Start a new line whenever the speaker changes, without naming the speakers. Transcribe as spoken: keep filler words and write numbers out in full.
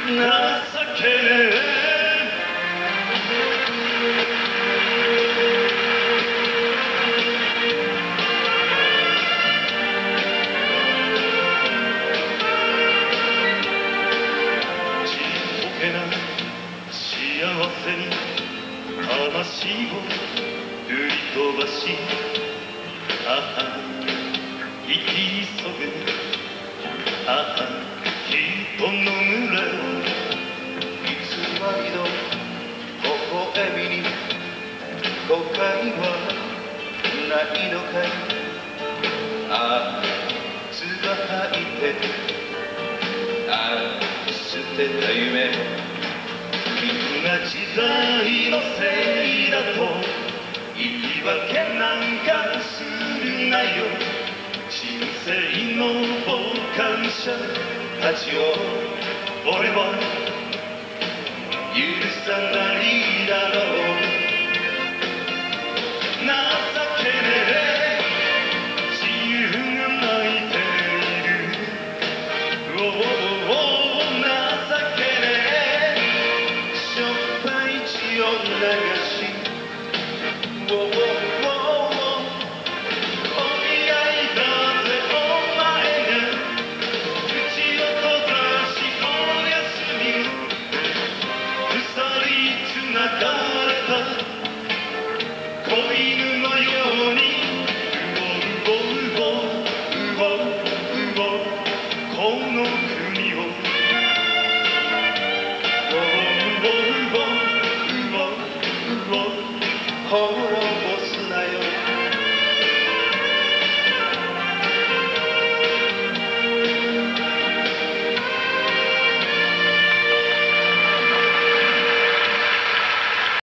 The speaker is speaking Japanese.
けねえ幸せに魂を振り飛ばしああ生き急ぐああ人の群れいつまいど微笑みに後悔はないのかいああ唾吐いてああ捨てた夢みんな時代のせいだと言い訳なんかするなよ人生の傍観者たちを俺は許さないだろう